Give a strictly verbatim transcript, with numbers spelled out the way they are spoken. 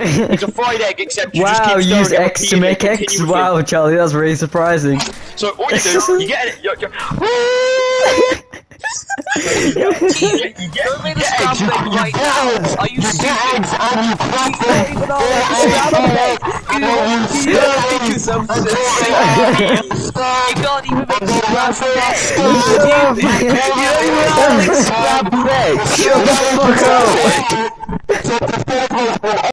It's a fried egg, except you just Wow, keep use stirring it X to make repeatedly, X. continuously. Wow, Charlie, that's really surprising. So all you do, you get it. You're, you're, you get, you get, Don't you make the get eggs. scrambled egg right now. Are you stupid? You don't even know what scrambled egg. You don't make yourself You can't even make a scrambled egg. You don't even know how to make scrambled egg. Shut the fuck up!